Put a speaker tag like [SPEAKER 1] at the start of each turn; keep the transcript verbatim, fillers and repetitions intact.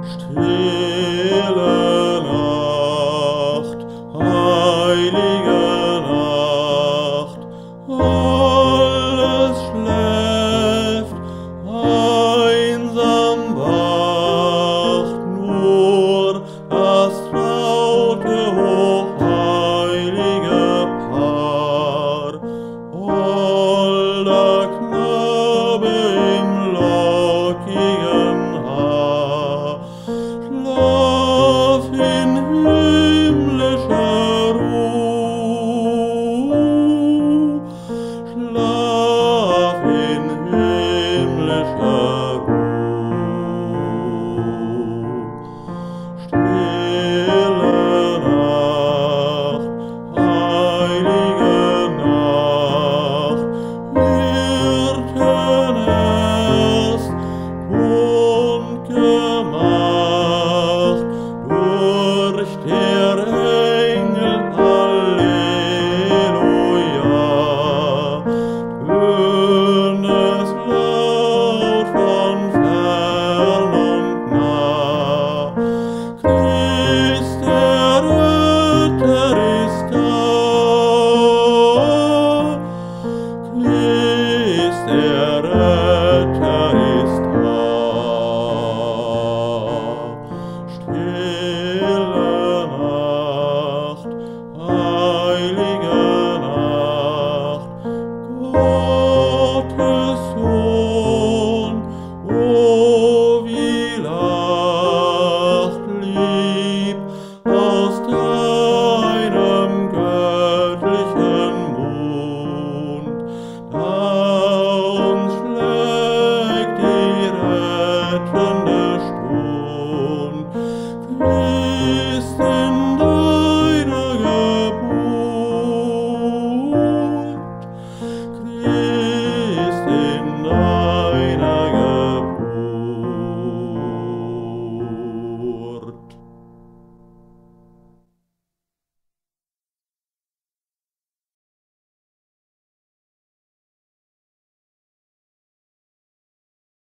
[SPEAKER 1] Stille Nacht, heilige Nacht, alles schläft, einsam wacht, nur das traute, hoch-heilige Paar, holder Knabe im lockigem Haar, schlaf in himmlischer Ruh, schlaf in himmlischer Ruh. Stille Nacht, heilige Nacht, Hirten erst, kund, gemacht.